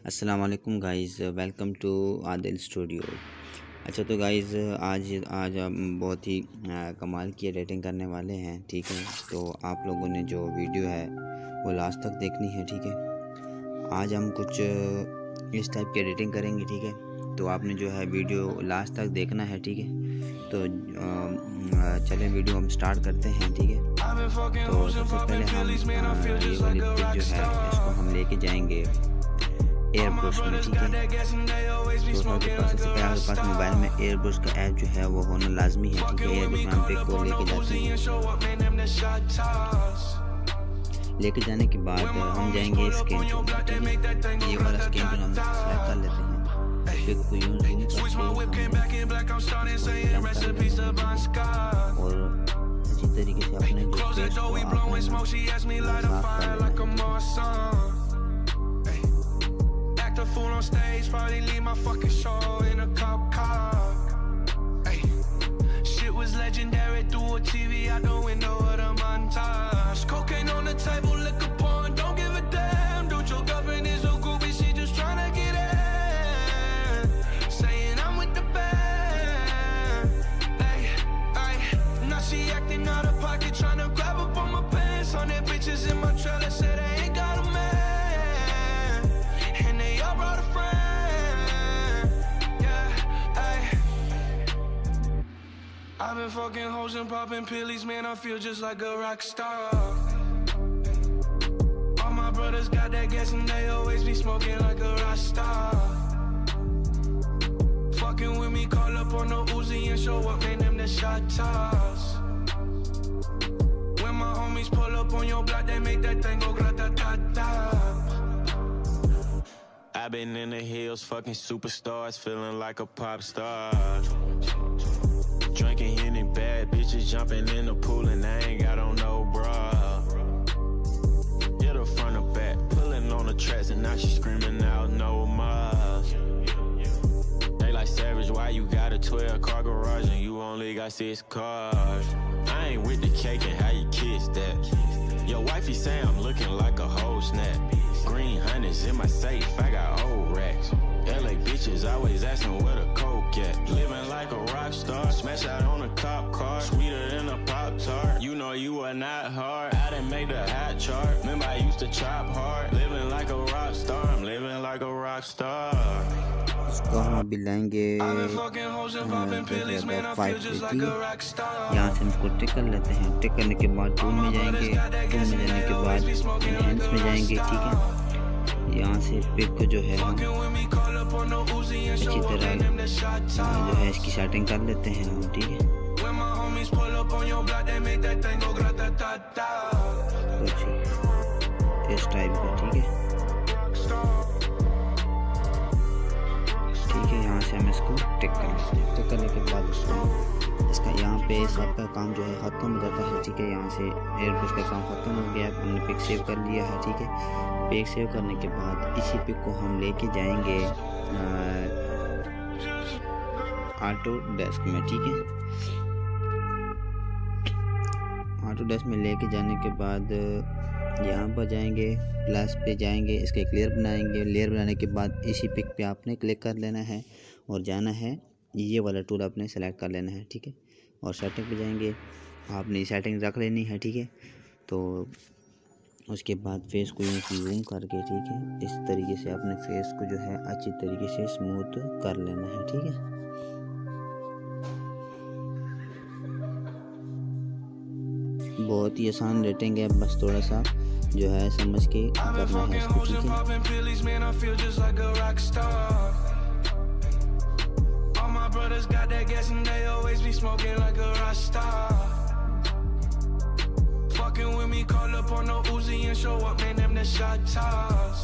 अस्सलाम वालेकुम guys, welcome to Adil studio. अच्छा तो गाइस आज आज हम बहुत ही कमाल की एडिटिंग करने वाले हैं। ठीक है, तो आप लोगों ने जो वीडियो है वो लास्ट तक देखनी है। ठीक है, आज हम कुछ इस टाइप की एडिटिंग करेंगे। ठीक है, तो आपने जो है वीडियो लास्ट तक देखना है। ठीक है, तो चलें वीडियो हम स्टार्ट करते हैं। ठीक है, तो सबसे पहले हम ये वाली पिक जो है इसको हम लेके जाएंगे एयर ब्रश में। ठीक है, तो सबके पास मोबाइल में एयर ब्रश का ऐप जो है वो होना लाजमी है। ठीक है, एयर ब्रश में हम पिक को लेके जाते हैं। लेके जाने के बाद हम जाएंगे स्कैन टूल। ये वाला स्कैन टूल हम सेलेक्ट कर लेते हैं। पिक को यूं जूम करके और अच्छी तरीके से अपने जो फेस को आपने साफ कर लेना। Fool on stage, probably leave my fucking show in a cop car. Ay, shit was legendary through a TV out the window of the montage. Cocaine on the table, liquor porn, don't give a damn. Dude, your girlfriend is a groupie, she just tryna get in. Saying I'm with the band. Ay, ay, now she acting out of pocket, tryna grab up on my pants. 100 bitches in my trailer, say they ain't got a man. I've been fucking hoes and popping pillies, man, I feel just like a rock star. All my brothers got that gas and they always be smoking like a rock star. Fucking with me, call up on the Uzi and show up, man, them the shot toss. When my homies pull up on your block, they make that thing go grata-ta-ta. I've been in the hills, fucking superstars, feeling like a pop star. Drinking Henny, bad bitches jumping in the pool and I ain't got on no bra. Hit her front or back, pulling on the tracks and now she screaming out no more. They like Savage, why you got a 12-car garage and you only got 6 cars? I ain't with the cake and how you kiss that. Your wifey say I'm looking like a whole snap. Green honey's in my safe, I got old racks. LA bitches always asking where the coke at. Living like a rock star, smash out on a cop car, sweeter than a Pop-Tart. You know you are not hard, I done made the hot chart. Remember I used to chop hard, living like a rock star, I'm living like a rock star. इसको हम अभी लाएंगे 580। यहाँ से हम इसको टिक कर लेते हैं। टिक करने के बाद टूल में जाएंगे। टूल में जाने के बाद एनहेंस में जाएंगे। ठीक है, यहाँ से पिक को जो है हम अच्छी तरह जो है इसकी सेटिंग कर लेते हैं हम। ठीक है, कुछ इस टाइप का। ठीक है, यहाँ से हम इसको टिक कर लेते हैं। टिक करने के बाद इसका यहाँ पे सबका काम जो है ख़त्म हो जाता है। ठीक है, यहाँ से एयर ब्रश का काम ख़त्म हो गया, हमने पिक सेव कर लिया है। ठीक है, पिक सेव करने के बाद इसी पिक को हम लेके जाएंगे ऑटो डेस्क में। ठीक है, ऑटो डेस्क में लेके जाने के बाद यहाँ पर जाएंगे, प्लस पे जाएंगे, इसका एक लेयर बनाएंगे। लेयर बनाने के बाद इसी पिक पे आपने क्लिक कर लेना है और जाना है ये वाला टूल आपने सेलेक्ट कर लेना है। ठीक है, और सेटिंग पे जाएंगे, आपने सेटिंग रख लेनी है। ठीक है, तो उसके बाद फेस को यूँ जूम करके, ठीक है, इस तरीके से अपने फेस को जो है अच्छी तरीके से स्मूथ कर लेना है। ठीक है, बहुत ही आसान रेटिंग है, बस थोड़ा सा जो है समझ के करना है इसको। ठीक है, with me, call up on the Uzi and show up, man, them the shot toss.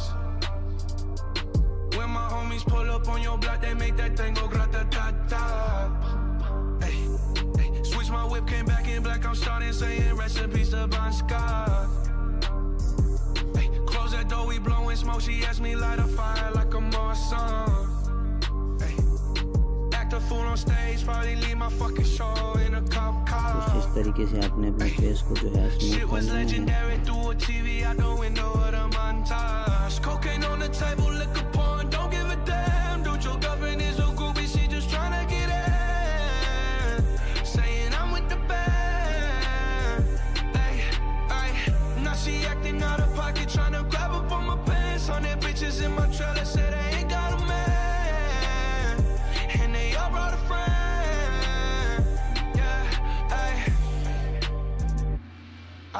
When my homies pull up on your block, they make that thing go grata-ta-ta. Hey, hey, switch my whip, came back in black, I'm starting saying recipes to Bon Scott. Hey, close that door, we blowing smoke, she asked me light a fire like a Marsan. Hey, act a fool on stage, probably leave my fucking show in a cop car. इस तरीके से आपने अपने face को जो है smooth कर लेना है।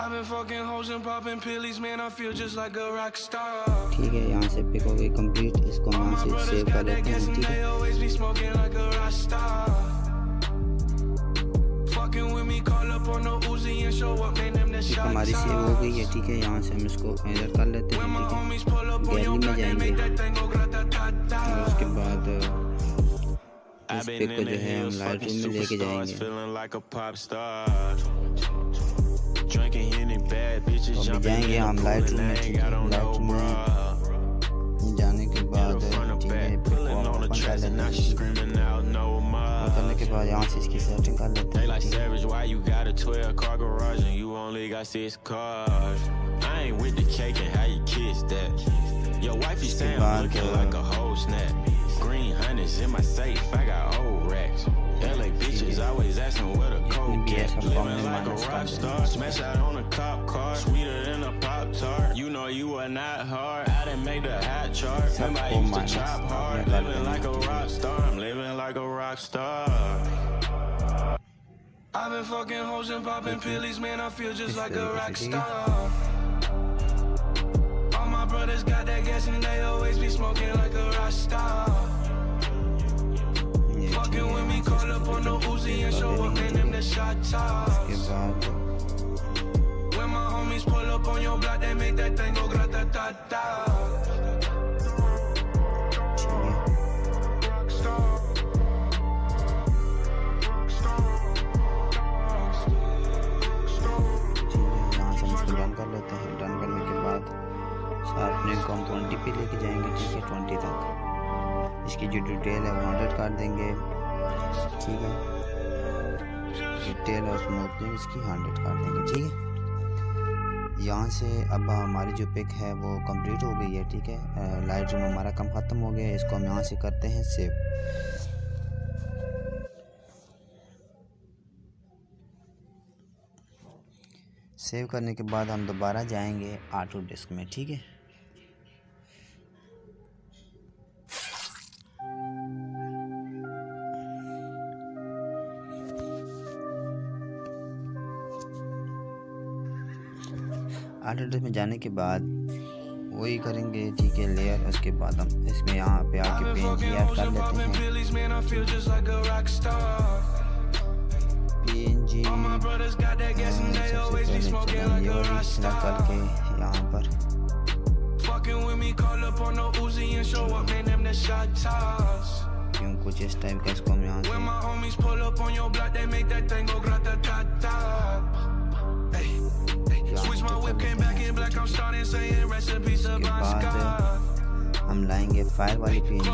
ठीक है, यहाँ से पिक हो गई कंप्लीट। इसको हम यहाँ से सेव कर लेते हैं। ठीक है, हमारी सेव हो गई है। ठीक है, यहाँ से हम इसको एडिट कर लेते हैं। ठीक है, गैलरी में जाएंगे और उसके बाद इस पिक को जो है हम लाइट रूम में लेके जाएंगे। तो अभी जाएंगे हम लाइट रूम में। ठीक है, लाइट रूम में जाने के बाद ठीक है पिक को हम ओपन कर लेते हैं। करने के बाद यहाँ से इसकी सेटिंग कर लेते हैं। Green hundreds in my safe, I got old racks. LA bitches always asking where the coke get. Living like a rock star, smash out on a cop car, sweeter than a Pop Tart. You know you are not hard, I didn't make the hot chart. Remember I used to chop hard, living like a rock star. I'm living like a rock star. I've been fucking hoes and popping pillies, man, I feel just like a rock star. All my brothers got that gas and they always be smoking like a rock star. Fucking with me, call up on the Uzi and show up, man, them the shot toss. When my homies pull up on your block, they make that thing go grata-ta-ta. Done कर लेते हैं। Done करने के बाद sharpening को हम 20 पे लेके जाएंगे। ठीक है, 20 तक। इसकी जो डिटेल है वो 100 कर देंगे। ठीक है, डिटेल और स्मूथनिंग इसकी 100 कर देंगे। ठीक है, यहाँ से अब हमारी जो पिक है वो कंप्लीट हो गई है। ठीक है, लाइट रूम हमारा काम ख़त्म हो गया है। इसको हम यहाँ से करते हैं सेव। सेव करने के बाद हम दोबारा जाएंगे ऑटो डिस्क में। ठीक है, ऑटो डिस्क में जाने के बाद वही करेंगे। ठीक है, लेयर, उसके बाद हम इसमें यहाँ पे आके PNG ऐड कर लेते हैं। PNG सिलेक्ट करके यहाँ पर कुछ इस टाइप का इसको हम यहाँ से हम लाएंगे फायर वाली PNG।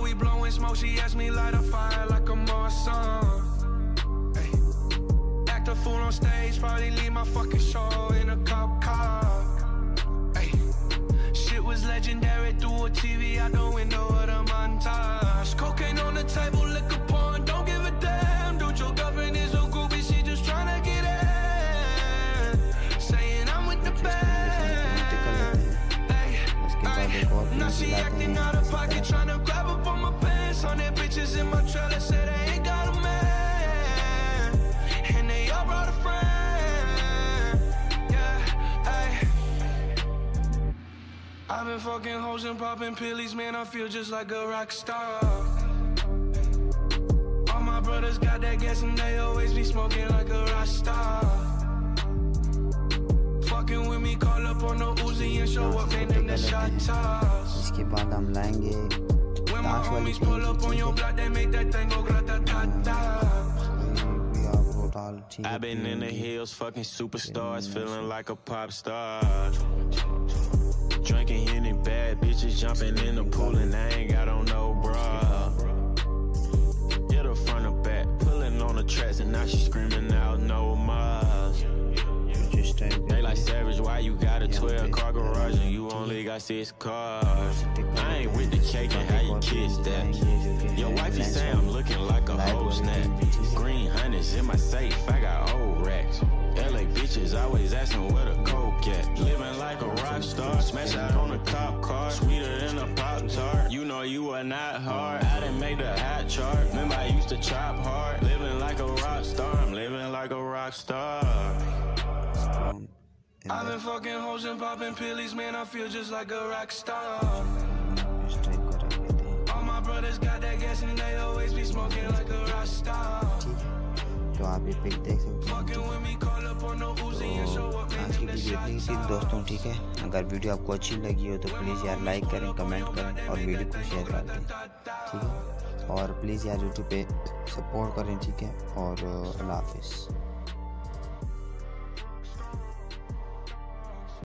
A fool on stage, probably leave my fucking show in a cop car. Ay, shit was legendary through a TV out the window of the montage. Cocaine on the table, liquor porn, don't give a damn. Dude, your girlfriend is a groupie, she just tryna get in. Saying I'm with the band. Ay, now she acting out of pocket, tryna grab up on my pants. 100 bitches in my trailer, say they ain't got a man. Brought a friend, yeah, ay. I've been fucking hoes and popping pillies, man, I feel just like a rock star. All my brothers got that gas and they always be smoking like a rock star. Fucking with me, call up on the Uzi and show up, man, them the shot toss. इसके बाद हम लाएंगे When my homies pull up on your block, they make that thing go grata-ta-ta. I've been in the hills, fucking superstars, feeling like a pop star. Drinking Henny, bad bitches jumping in the pool, and I ain't got on no bra. Hit her front or back, pulling on the tracks, and now she screaming out no more. They like Savage, why you got a 12-car garage and you only got 6 cars? I ain't with the cake and how you kiss that. Your wifey say I'm looking like a whole snack. Green hundreds in my safe, I got old racks. LA bitches always asking where the coke at. Living like a rock star, smash out on a cop car, sweeter than a Pop Tart. You know you are not hard, I didn't make the hot chart. Remember I used to chop hard, living like a rock star. I'm living like a rock star. I've been fucking hoes and popping pillies, man, I feel just like a rock star. All my brothers got that gas and they always be smoking like a rock star. तो आप ये pick देख सकते हैं। तो आज की video इतनी थी दोस्तों, ठीक है। अगर वीडियो आपको अच्छी लगी हो तो प्लीज़ यार लाइक करें, कमेंट करें और वीडियो को शेयर कर दें, ठीक है। और प्लीज़ यार यूट्यूब पे सपोर्ट करें, ठीक है। और अल्लाह हाफिज़।